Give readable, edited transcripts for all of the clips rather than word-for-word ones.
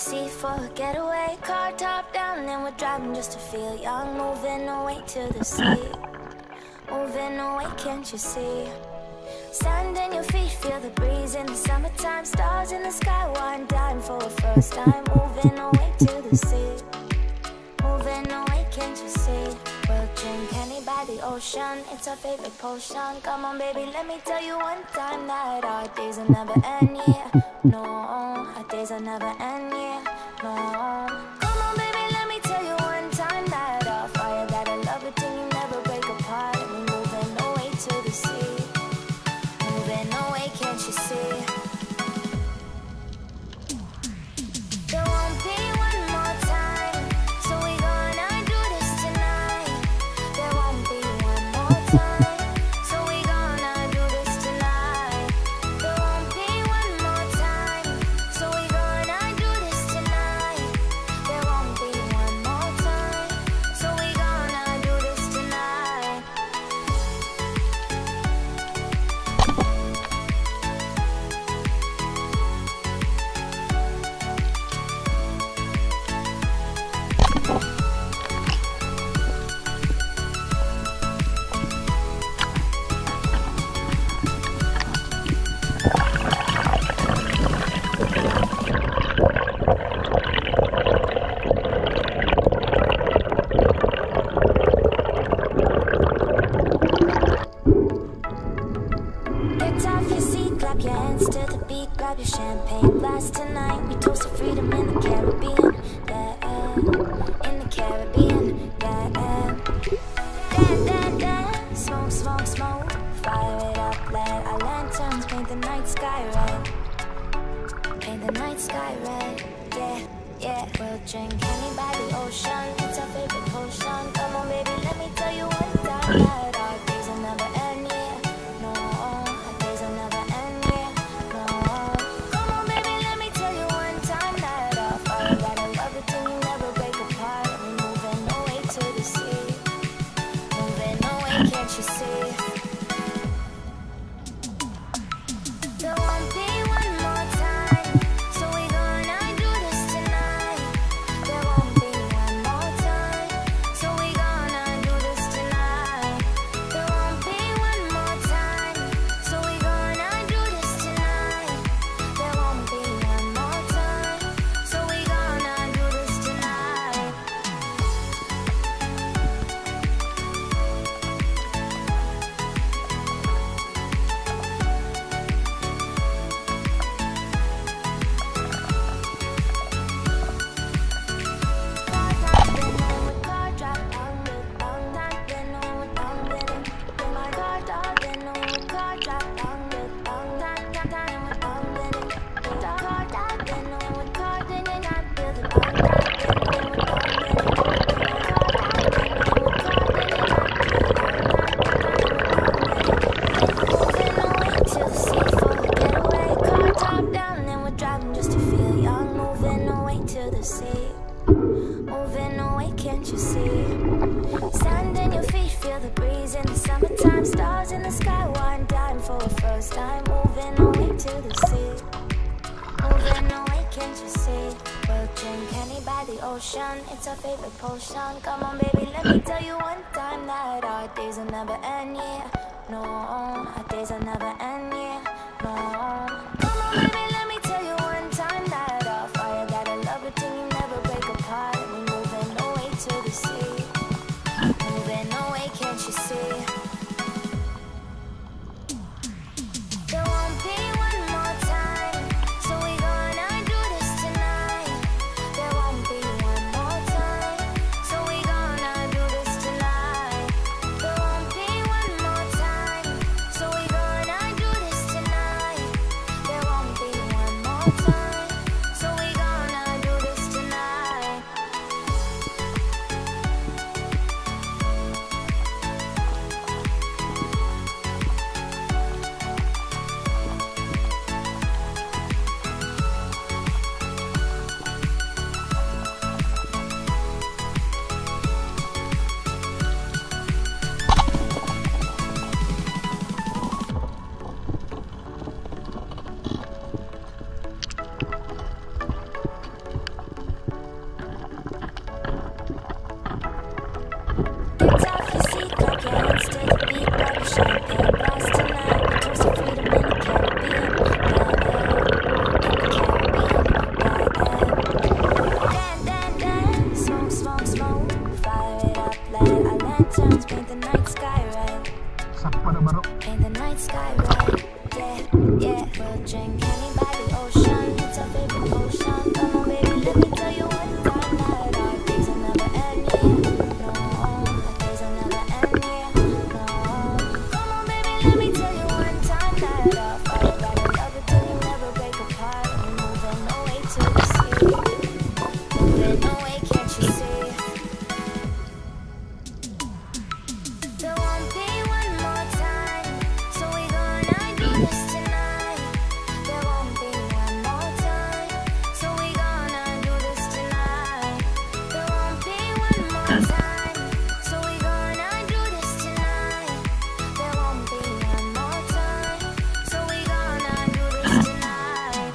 sea for a getaway. Car top down and we're driving just to feel young. Moving away to the sea. Moving away, can't you see? Sand in your feet, feel the breeze in the summertime. Stars in the sky, one dime for a first time. Moving away to the sea. Moving away, can't you see? We'll drink honey by the ocean, it's our favorite potion. Come on baby, let me tell you one time that our days will never end, yeah. No, our days will never end, yeah. No. Come on baby, let me tell you one time that our fire, that I love it till you never break apart. And we're moving away to the sea. Moving away, can't you see? There won't be one more time, so we gonna do this tonight. There won't be one more time, so we gonna do this tonight. There won't be one more time, so we gonna do this tonight. There won't be one more time, so we gonna do this tonight. Get off your seat, clap your hands to the beat, grab your champagne glass tonight. We toast to freedom in the Caribbean, yeah, in the Caribbean, yeah. Dan, dan, smoke, smoke, smoke, fire it up, let our lanterns paint the night sky red. Paint the night sky red, yeah, yeah. We'll drink honey by the ocean, it's our favorite potion. Come on baby, let me tell you one time that our days will never end, yeah. No, our days will never end, yeah. No. Come on baby, let me tell you one time that our fire, that I love it till you never break apart. And we're moving away to the sea. Moving away, can't you see? There won't be one more time, so we gonna do this tonight. There won't be one more time, so we gonna do this tonight. There won't be one more time, so we gonna do this tonight. There won't be one more time, so we gonna do this tonight. Moving away, can't you see? Sand in your feet, feel the breeze in the summertime. Stars in the sky, one dime for a first time. Moving away to the sea. Moving away, can't you see? We'll drink honey by the ocean, it's our favorite potion. Come on baby, let me tell you one time that our days will never end, yeah. No, our days will never end, yeah. No. Come on baby, let me tell you one time that our fire, that I love it till you never break apart. And we're moving away to the sea. Moving away, can't you see? There won't be one more time, so we gonna do this tonight. There won't be one more time, so we gonna do this tonight. There won't be one more time, so we gonna do this tonight. There won't be one more time, so we gonna do this tonight. drink honey by the ocean. It's our favorite potion. Come on, baby, let me tell you one time that our days will never end, yeah. No, our days will never end, yeah. No, come on, baby, let me tell you one time that our fire got a love it till you never break apart. We're moving away to the sea. Moving away, can't you see? There won't be one more time, so we gonna do this tonight. There won't be one more time, so we gonna do this tonight. There won't be one more time, so we gonna do this tonight. There won't be one more time, so we gonna do this tonight.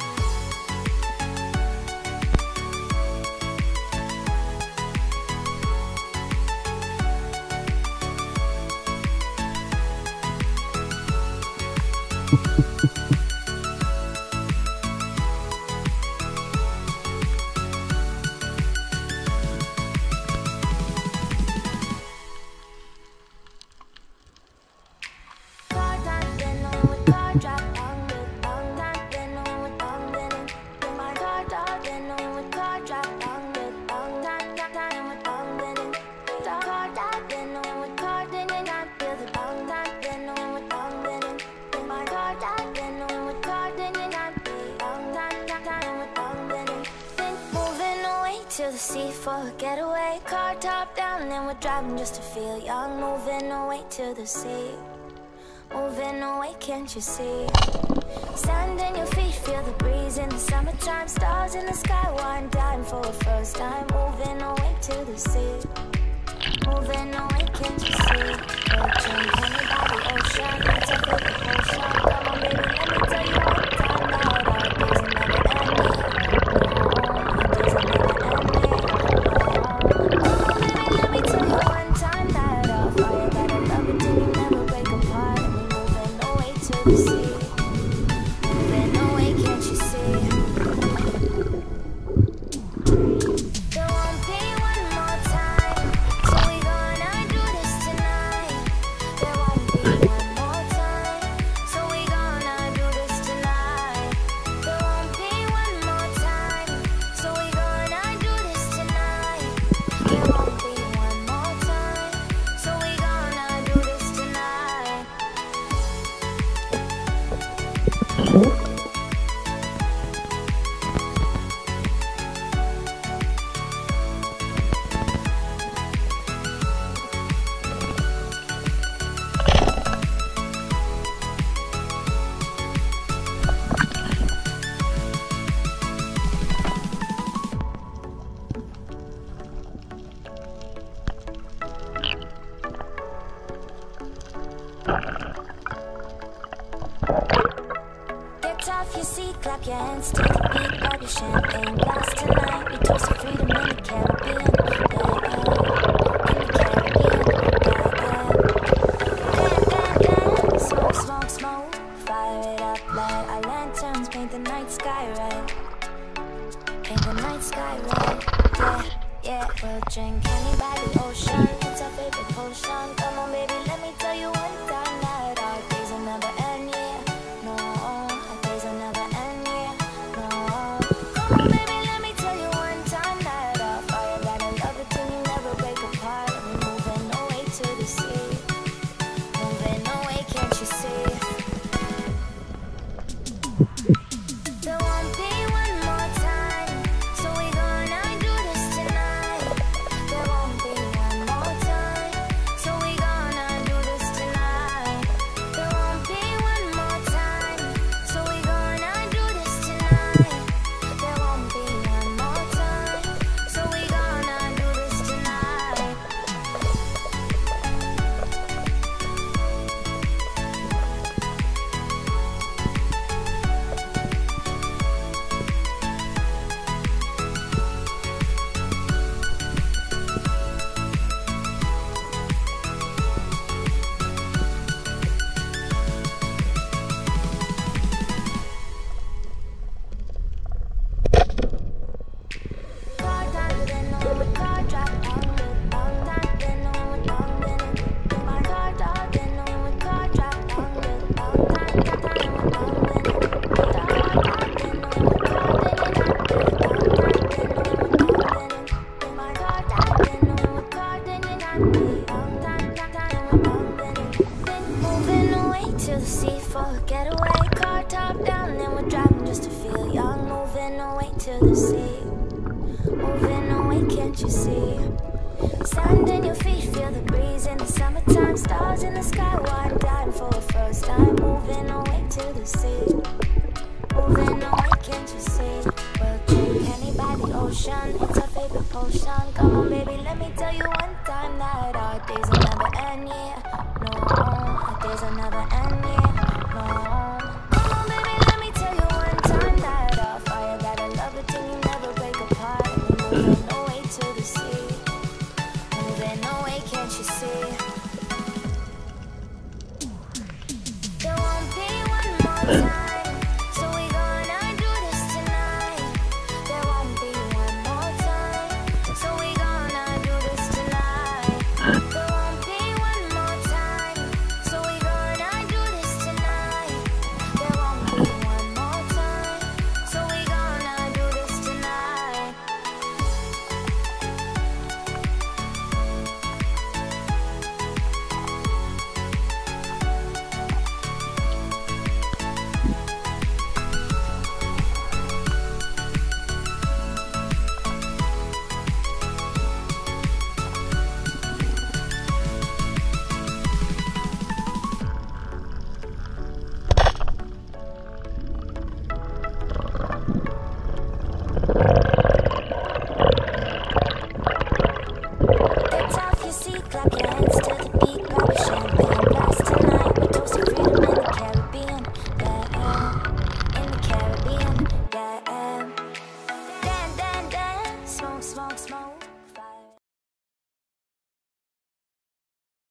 To the sea for a getaway, car top down and we're driving just to feel young. Moving away to the sea, moving away, can't you see? Sand in your feet, feel the breeze in the summertime. Stars in the sky, one dime for a first time. Moving away to the sea, moving away, can't you see? Virgin honey by the ocean, it's our favorite potion. Come on, baby, let me tell you one time that our days will never end, yeah. No, our days will never end, yeah. Get off your seat, clap your hands to the beat, grab your champagne glass tonight. We toast to freedom in the Caribbean, in the Caribbean, Smoke, smoke, smoke, fire it up, light our lanterns, paint the night sky red. Paint the night sky red, yeah, yeah. We'll drink honey by the ocean, it's our favorite potion. Come on, baby, let me tell you one time that our days will never end, yeah. No, our days will never end, yeah. No, come on, baby, let me tell you one time that our fire got a love it till you never break apart. We're moving away to the sea, moving away, can't you see? There won't be one more time, so we gonna do this tonight. There won't be one more time, so we gonna do this tonight. just to feel young. Moving away to the sea, moving away, can't you see? Sand in your feet, feel the breeze in the summertime. Stars in the sky, one dime for a first time. Moving away to the sea, moving away, can't you see? We'll drink honey by the ocean, it's our favorite potion. Come on baby, let me tell you one time that our days will never end, yeah. No, our days will never end, yeah. No. Come on baby, let me tell you one time that our fire got a love it till you never break apart. We're moving away to the sea, moving away, can't you see? There won't be one more time.